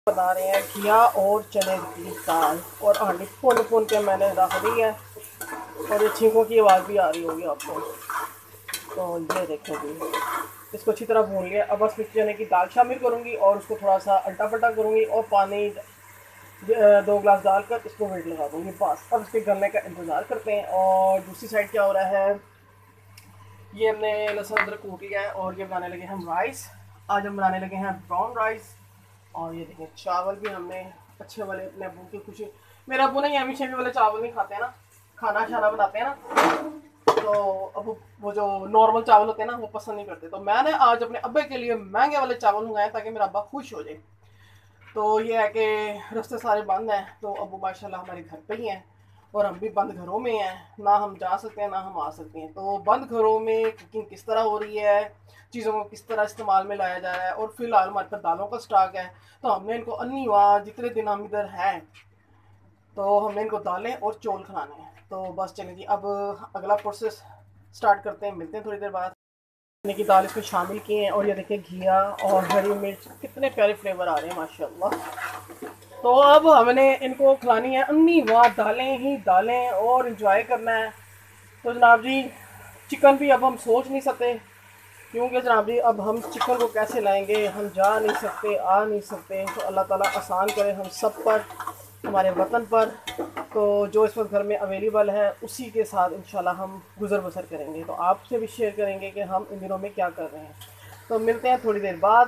बना रहे हैं घिया और चने की दाल और आंडी भून भून के मैंने रख दी है। और ये छींकों की आवाज़ भी आ रही होगी आपको। तो ये देखें जी, इसको अच्छी तरह भून लिया। अब बस चने की दाल शामिल करूँगी और उसको थोड़ा सा अल्टा पल्टा करूँगी और पानी 2 गिलास डालकर इसको वेट लगा दूँगी। बस अब इसके गलने का इंतज़ार करते हैं। और दूसरी साइड क्या हो रहा है, ये हमने लहसुन अदरक कूट लिया है और ये बनाने लगे हम राइस। आज हम बनाने लगे हैं ब्राउन राइस। और ये देखें चावल भी हमने अच्छे वाले अपने अबू की खुशी, मेरे अबू ने हमेशा भी वाले चावल नहीं खाते हैं ना, खाना शाना बनाते हैं ना, तो अब वो जो नॉर्मल चावल होते हैं ना वो पसंद नहीं करते। तो मैंने आज अपने अब्बे के लिए महंगे वाले चावल मंगाए ताकि मेरा अब्बा खुश हो जाए। तो ये है कि रास्ते सारे बंद हैं, तो अबू माशाल्लाह हमारे घर पे ही हैं और हम भी बंद घरों में हैं, ना हम जा सकते हैं ना हम आ सकते हैं। तो बंद घरों में कुकिंग किस तरह हो रही है, चीज़ों को किस तरह इस्तेमाल में लाया जा रहा है, और फिलहाल हमारे पास दालों का स्टॉक है। तो हमने इनको अन्नीवार जितने दिन हम इधर हैं तो हमने इनको दालें और चौल खिलाने हैं। तो बस चलें जी, अब अगला प्रोसेस स्टार्ट करते हैं, मिलते हैं थोड़ी देर बाद। चने की दाल इसमें शामिल किए हैं और ये देखिए घिया और हरी मिर्च, कितने प्यारे फ्लेवर आ रहे हैं माशाल्लाह। तो अब हमने इनको खिलानी है अन्नी वाह दालें ही दालें और इंजॉय करना है। तो जनाब जी चिकन भी अब हम सोच नहीं सकते, क्योंकि जनाब जी अब हम चिकन को कैसे लाएंगे, हम जा नहीं सकते आ नहीं सकते। तो अल्लाह ताला आसान करे हम सब पर, हमारे वतन पर। तो जो इस वक्त घर में अवेलेबल है उसी के साथ इंशाल्लाह हम गुज़र बसर करेंगे। तो आपसे भी शेयर करेंगे कि हम इन दिनों में क्या कर रहे हैं। तो मिलते हैं थोड़ी देर बाद।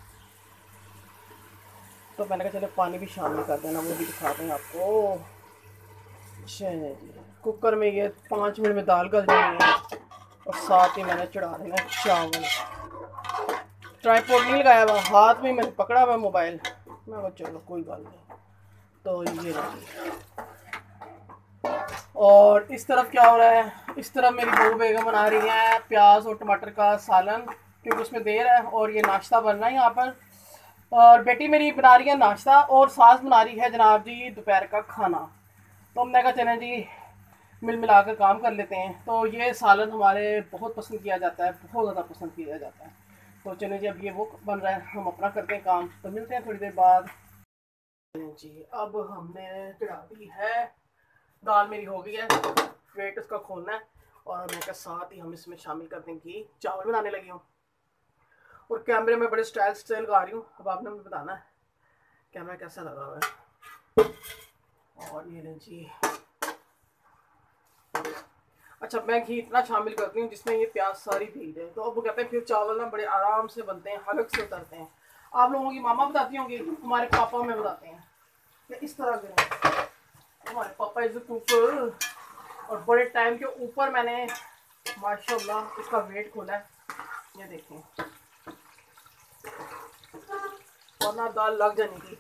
तो मैंने कहा चले पानी भी शामिल कर देना, वो भी दिखा दें आपको। चलिए जी, कुकर में ये 5 मिनट में दाल गल जानी है और साथ ही मैंने चढ़ा देना चावल। ट्राईपोड नहीं लगाया हुआ, हाथ में मैंने पकड़ा हुआ मोबाइल। मैं कहा चलो कोई बात नहीं। तो ये रही। और इस तरफ क्या हो रहा है, इस तरफ मेरी बहू बेगम बना रही है प्याज और टमाटर का सालन, क्योंकि उसमें देर है। और ये नाश्ता बन रहा है यहाँ पर। और बेटी मेरी बना रही है नाश्ता और सास बना रही है जनाब जी दोपहर का खाना। तो हमने कहा चलें जी मिल मिला कर काम कर लेते हैं। तो ये सालन हमारे बहुत पसंद किया जाता है, बहुत ज़्यादा पसंद किया जाता है। तो चलें जी, अब ये वो बन रहा है, हम अपना करते हैं काम। तो मिलते हैं थोड़ी देर बाद जी। अब हमने चढ़ा दी है, दाल मेरी हो गई है, वेट उसका खोलना है। और मैं क्या साथ ही हम इसमें शामिल कर देंगे चावल बनाने लगी हूँ। और कैमरे में बड़े स्टाइल से लगा रही हूँ, अब आपने मुझे बताना है कैमरा कैसा लगा हुआ है। और ये लें जी, अच्छा मैं घी इतना शामिल करती हूँ जिसमें ये प्याज सारी भीग जाए। तो अब वो कहते हैं फिर चावल ना बड़े आराम से बनते हैं, हलक से उतरते हैं। आप लोगों की मामा बताती होंगी, हमारे पापा में बताते हैं कि इस तरह करें। हमारे पापा इज कुकर। और बड़े टाइम के ऊपर मैंने माशाल्लाह इसका वेट खोला है, ये देखें, वरना दाल लग जानी थी।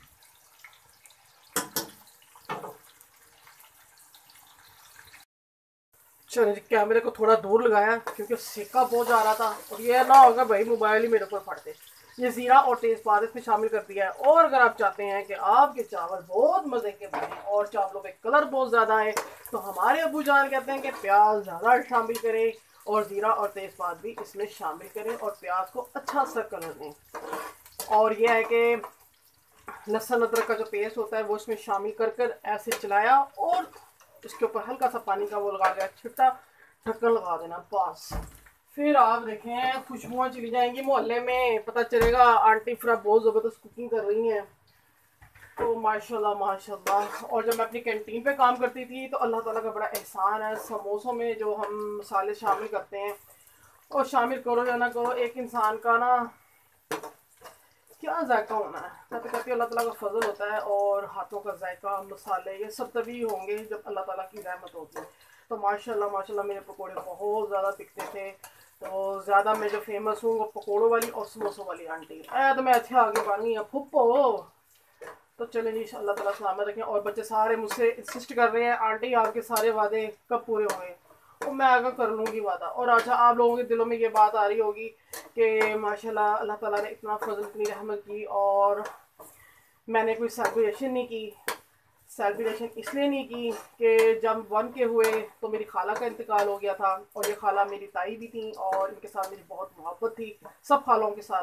चलिए कैमरे को थोड़ा दूर लगाया क्योंकि सेका बहुत जा रहा था। और ये ना होगा भाई मोबाइल ही मेरे ऊपर फटते। ये ज़ीरा और तेज़पात इसमें शामिल कर दिया है। और अगर आप चाहते हैं कि आपके चावल बहुत मज़े के बने और चावलों पे कलर बहुत ज़्यादा है, तो हमारे अबू जान कहते हैं कि प्याज ज़्यादा शामिल करें और ज़ीरा और तेज़पात भी इसमें शामिल करें और प्याज को अच्छा सा कलर दें। और यह है कि लहसुन अदरक का जो पेस्ट होता है वो इसमें शामिल कर कर ऐसे चलाया और इसके ऊपर हल्का सा पानी का वो लगा दिया, छिट्टा ढक्कन लगा देना बस। फिर आप देखें खुशबुआं चली जाएंगी मोहल्ले में, पता चलेगा आंटी फ्रा बहुत ज़बरदस्त कुकिंग कर रही हैं। तो माशाल्लाह माशाल्लाह। और जब मैं अपनी कैंटीन पे काम करती थी तो अल्लाह ताला का बड़ा एहसान है, समोसों में जो हम मसाले शामिल करते हैं, और शामिल करो या ना करो एक इंसान का ना क्या जायका होना है। मैं तो कहती हूँ अल्लाह ताला का फजल होता है, और हाथों का जायका मसाले ये सब तभी होंगे जब अल्लाह ताला की रहमत होती है। तो माशाल्लाह माशाल्लाह मेरे पकोड़े बहुत ज़्यादा बिकते थे। तो ज़्यादा मैं जो फेमस हूँ वो पकोड़ों वाली और समोसों वाली आंटी है। तो मैं अच्छे आगे बानी है फुप्पो। तो चले जी अल्लाह ताला सलामत रखें। और बच्चे सारे मुझसे इंसिस्ट कर रहे हैं आंटी आपके सारे वादे कब पूरे होंगे। तो मैं आगे कर लूँगी वादा। और अच्छा आप लोगों के दिलों में ये बात आ रही होगी कि माशाल्लाह अल्लाह ताला ने इतना फजल इतनी रहमत की और मैंने कोई सेलिब्रेशन नहीं की। सेलिब्रेशन इसलिए नहीं की कि जब 1 के हुए तो मेरी खाला का इंतकाल हो गया था, और ये खाला मेरी ताई भी थी और इनके साथ मेरी बहुत मोहब्बत थी, सब खालों के साथ हैं।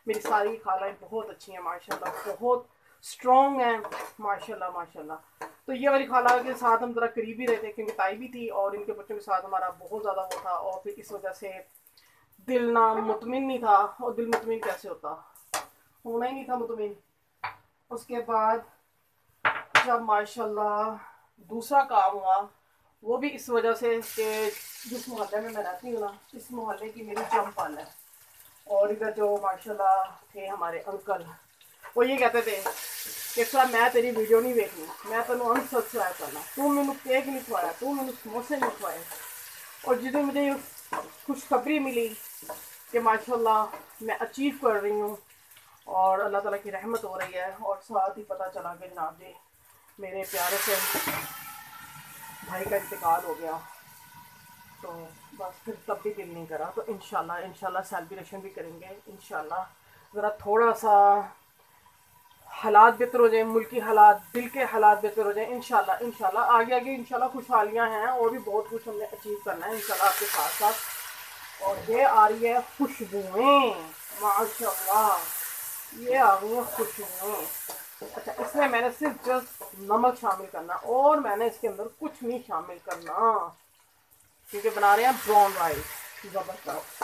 मेरी सारी खालाएं बहुत अच्छी हैं माशाल्लाह, बहुत स्ट्रॉन्ग हैं माशाल्लाह माशाल्लाह। तो ये वाली खाला के साथ हम ज़रा करीब ही रहते क्योंकि ताई भी थी और इनके बच्चों के साथ हमारा बहुत ज़्यादा वो था, और फिर इस वजह से दिल ना मुतमिन नहीं था। और दिल मुतमिन कैसे होता, होना ही नहीं था मुतमिन। उसके बाद जब माशाल्लाह दूसरा काम हुआ, वो भी इस वजह से कि जिस मोहल्ले में मैं रहती हूँ ना, इस मोहल्ले की मेरी चंपल है। और इधर जो माशाल्लाह थे हमारे अंकल, वो ये कहते थे कि सर मैं तेरी वीडियो नहीं देखनी, मैं तेन अनसब्सक्राइब करना, तू मैनू केक नहीं खवाया, तू मैनू समोसे नहीं खवाए। और जिस दिन मुझे खुशखबरी मिली कि माशाल्लाह मैं अचीव कर रही हूँ और अल्लाह ताला की रहमत हो रही है, और साथ ही पता चला कि जनाब जी मेरे प्यारे से भाई का इंतकाल हो गया, तो बस फिर तब भी दिल नहीं करा। तो इंशाल्लाह सेलिब्रेशन भी करेंगे इंशाल्लाह। ज़रा थोड़ा सा हालात बेहतर हो जाए, मुल्की हालात, दिल के हालात बेहतर हो जाए इंशाल्लाह आगे आगे इंशाल्लाह खुशहालियाँ हैं और भी बहुत कुछ हमने अचीव करना है इंशाल्लाह आपके साथ साथ। और ये आ रही है खुशबुएँ माशाल्लाह, ये आ गई हैं खुशबुएँ। अच्छा, इसमें मैंने सिर्फ जस्ट नमक शामिल करना और मैंने इसके अंदर कुछ नहीं शामिल करना क्योंकि बना रहे हैं ब्राउन राइस ज़बरदस्त।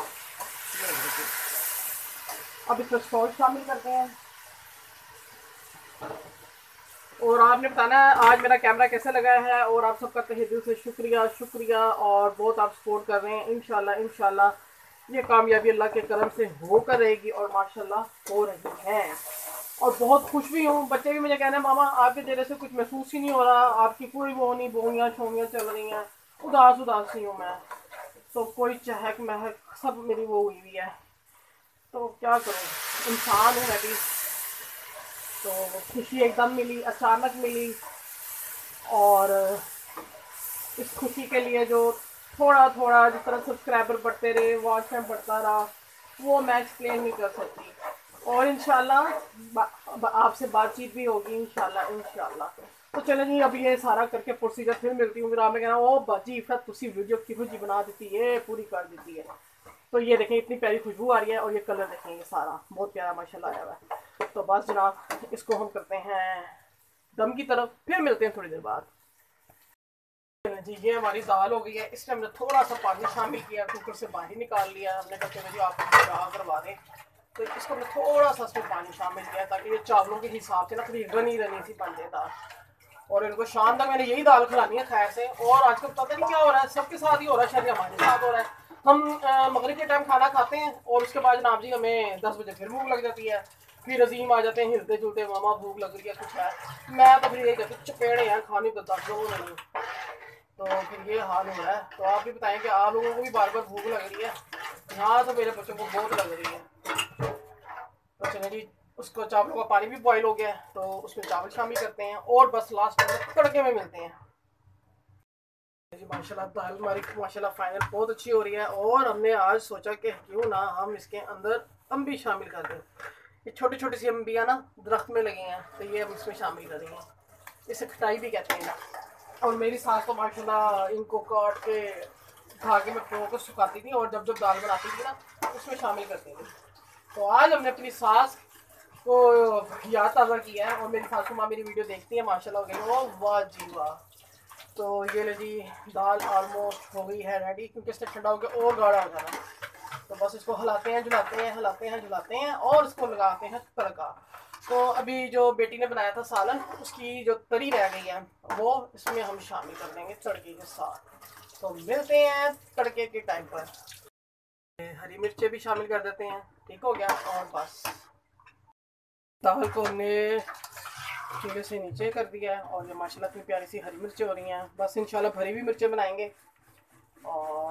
अब इसमें सॉल्ट शामिल करते हैं। और आपने बताना है आज मेरा कैमरा कैसे लगा है, और आप सबका तहे दिल से शुक्रिया शुक्रिया, और बहुत आप सपोर्ट कर रहे हैं। इंशाल्लाह ये कामयाबी अल्लाह के करम से होकर रहेगी और माशाल्लाह हो रही है। और बहुत खुश भी हूँ, बच्चे भी मुझे कह रहे हैं मामा आपके चेहरे से कुछ महसूस ही नहीं हो रहा, आपकी पूरी वो नहीं बोइयाँ शोइयाँ चल रही हैं, उदास उदास सी हूँ मैं, तो कोई चहक महक सब मेरी वो हुई हुई है, तो क्या करूँ, इंसान हूँ मैं भी। तो खुशी एकदम मिली, अचानक मिली, और इस खुशी के लिए जो थोड़ा थोड़ा जिस तरह सब्सक्राइबर बढ़ते रहे, वॉच टाइम बढ़ता रहा, वो मैं एक्सप्लेन नहीं कर सकती। और इंशाल्लाह आपसे बातचीत भी होगी इंशाल्लाह। तो चलो जी, अब ये सारा करके प्रोसीजर फिर मिलती हूँ, फिर आपने कहना ओ बाजी फिर तुसी वीडियो किहो जी बना देती है, पूरी कर देती है। तो ये देखें इतनी प्यारी खुशबू आ रही है, और ये कलर देखें, ये सारा बहुत प्यारा माशाल्लाह आया हुआ है। तो बस जनाब इसको हम करते हैं दम की तरफ, फिर मिलते हैं थोड़ी देर बाद। जी ये हमारी दाल हो गई है, इसमें हमने थोड़ा सा पानी शामिल किया, कुकर से बाहर निकाल लिया हमने, कहा चलो जी आपको चाह करवा दें। तो इसको हमने थोड़ा सा इसमें पानी शामिल किया ताकि ये चावलों के हिसाब से ना थोड़ी रनी रनी सी बन जाए दाल। और इनको शाम तक मैंने यही दाल खिलानी है खैर से। और आजकल पता नहीं क्या हो रहा है, सबके साथ ही हो रहा है, शायद हमारे साथ हो रहा है। हम मगरिब के टाइम खाना खाते हैं और उसके बाद जनाब जी हमें 10 बजे फिर भूख लग जाती है, फिर अजीम आ जाते हैं हिलते जुलते, मामा भूख लग रही है कुछ है। मैं तो फिर यही कहती हूँ चपेड़े हैं खाने को 10 लोगों ने नहीं, तो फिर ये हाल हो रहा है। तो आप भी बताएं कि आप लोगों को भी बार बार भूख लग रही है? यहाँ तो मेरे बच्चों को बहुत लग रही है। तो चलिए जी, उसको चावलों का पानी भी बॉईल हो गया है, तो उसमें चावल शामिल करते हैं और बस लास्ट में तड़के में मिलते हैं। जी माशाल्लाह दाल हमारी माशाल्लाह फाइनल बहुत अच्छी हो रही है, और हमने आज सोचा कि क्यों ना हम इसके अंदर अम्बी शामिल कर दें। ये छोटी छोटी सी अम्बियाँ ना दरख्त में लगी हैं, तो ये हम इसमें शामिल करेंगे, इसे खटाई भी कहते हैं। और मेरी सास तो माशाल्लाह इनको काट के धागे में पिरो कर सुखाती थी, और जब जब दाल बनाती थी ना उसमें शामिल करती थी। तो आज हमने अपनी सास को याद ताज़ा किया है, और मेरी सासू माँ मेरी वीडियो देखती है माशाल्लाह, हो गई ओ वाह जी वाह। तो ये ले जी दाल ऑलमोस्ट हो गई है रेडी, क्योंकि इससे ठंडा होकर और गाढ़ा हो जाना। तो बस इसको हिलाते हैं झुलाते हैं, हिलाते हैं झुलाते हैं, और इसको लगाते हैं तड़का। तो अभी जो बेटी ने बनाया था सालन, उसकी जो तरी रह गई है वो इसमें हम शामिल कर देंगे तड़के के साथ। तो मिलते हैं तड़के के टाइम पर। हरी मिर्चें भी शामिल कर देते हैं, ठीक हो गया। और बस दाल को हमने चूल्हे से नीचे कर दिया है, और ये माशाल्लाह इतनी प्यारी सी हरी मिर्चें हो रही हैं। बस इंशाल्लाह भरी हुई मिर्चें बनाएंगे, और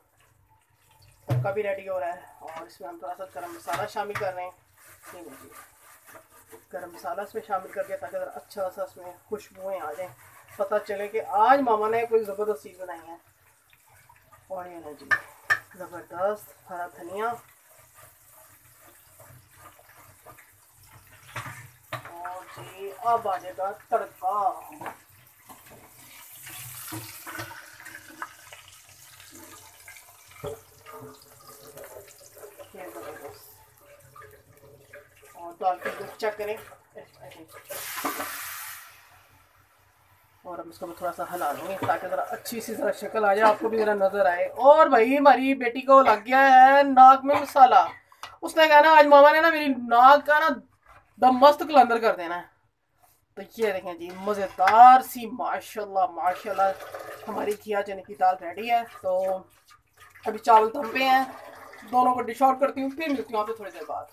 तड़का भी रेडी हो रहा है। और इसमें हम थोड़ा सा गरम मसाला शामिल कर रहे हैं, ठीक है जी, गरम मसाला इसमें शामिल करके ताकि अच्छा सा इसमें खुशबुएँ आ जाएँ, पता चले कि आज मामा ने कोई ज़बरदस्त चीज़ बनाई है। और ये ना जी ज़बरदस्त हरा धनिया, और जी अब आ जाएगा तड़का। ये ज़बरदस्त डाल के चेक करें। और अब इसको मैं थोड़ा सा हिला लूँगी ताकि ज़रा अच्छी सी ज़रा शक्ल आ जाए, आपको भी ज़रा नज़र आए। और भाई हमारी बेटी को लग गया है नाक में मसाला। उसने कहा ना आज मामा ने ना मेरी नाक का ना दम मस्त कलंदर कर देना है। तो ये देखें जी मज़ेदार सी माशाल्लाह माशाल्लाह हमारी घिया चने की दाल रेडी है। तो अभी चावल दम पे हैं, दोनों को डिश आउट करती हूँ, फिर मिलती हूँ आपसे थोड़ी देर बाद।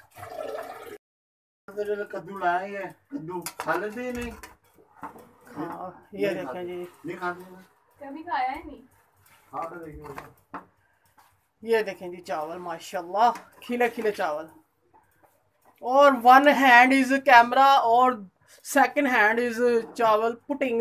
कद्दू लाया है, कद्दू खा लेते हैं नहीं? हाँ ये देखें जी, नहीं खाते हैं, कभी खाया है नहीं। खा तो देखिए। ये देखें जी चावल माशाल्लाह खिले खिले चावल। और वन हैंड इज कैमरा और second hand is chawal putting.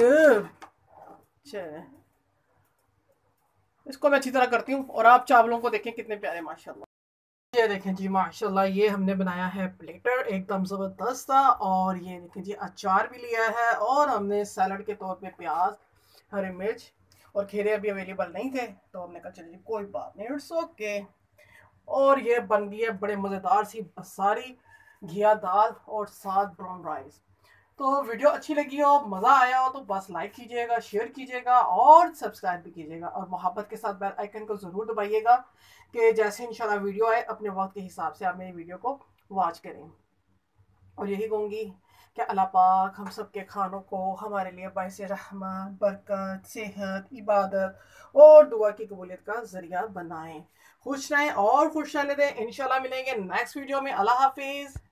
इसको मैं अच्छी तरह करती हूँ और आप चावलों को देखें कितने प्यारे माशाल्लाह। ये देखें जी माशाल्लाह ये हमने बनाया है प्लेटर एकदम ज़बरदस्त था। और ये देखें जी अचार भी लिया है और हमने सैलड के तौर पे प्याज, हरी मिर्च और खीरे अभी अवेलेबल नहीं थे तो हमने कहा चलिए कोई बात नहीं, इट्स ओके। और ये बन गई है बड़े मज़ेदार सी बसारी घिया दाल और साथ ब्राउन राइस। तो वीडियो अच्छी लगी हो, मज़ा आया हो तो बस लाइक कीजिएगा, शेयर कीजिएगा और सब्सक्राइब भी कीजिएगा। और मोहब्बत के साथ बेल आइकन को ज़रूर दबाइएगा कि जैसे इंशाल्लाह वीडियो आए अपने वक्त के हिसाब से आप मेरी वीडियो को वॉच करें। और यही कहूँगी कि अल्लाह पाक हम सब के खानों को हमारे लिए बाइस रहमत, बरकत, सेहत, इबादत और दुआ की कबूलियत का ज़रिया बनाएं। खुश रहें और खुश रहने दें। इंशाल्लाह मिलेंगे नेक्स्ट वीडियो में। अल्लाह हाफिज़।